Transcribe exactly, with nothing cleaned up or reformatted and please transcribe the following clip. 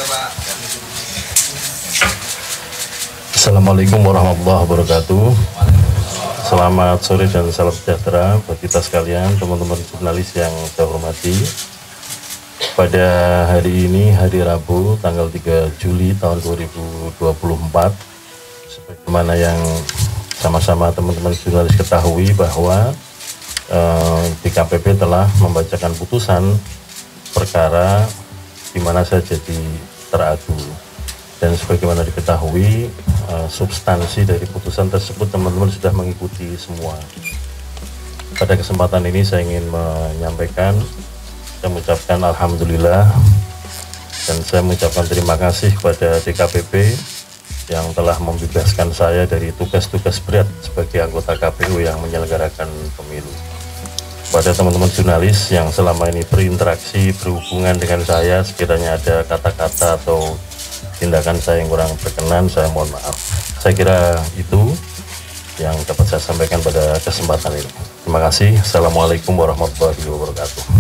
Assalamualaikum warahmatullahi wabarakatuh. Selamat sore dan salam sejahtera bagi kita sekalian, teman-teman jurnalis yang saya hormati. Pada hari ini, hari Rabu, tanggal tiga Juli tahun dua ribu dua puluh empat, sebagaimana yang sama-sama teman-teman jurnalis ketahui bahwa eh, D K P P telah membacakan putusan perkara di mana saya jadi teradu. Dan sebagaimana diketahui, uh, substansi dari putusan tersebut teman-teman sudah mengikuti semua. Pada kesempatan ini saya ingin menyampaikan, saya mengucapkan Alhamdulillah dan saya mengucapkan terima kasih kepada D K P P yang telah membebaskan saya dari tugas-tugas berat sebagai anggota K P U yang menyelenggarakan pemilu. Pada teman-teman jurnalis yang selama ini berinteraksi, berhubungan dengan saya, sekiranya ada kata-kata atau tindakan saya yang kurang berkenan, saya mohon maaf. Saya kira itu yang dapat saya sampaikan pada kesempatan ini. Terima kasih. Assalamualaikum warahmatullahi wabarakatuh.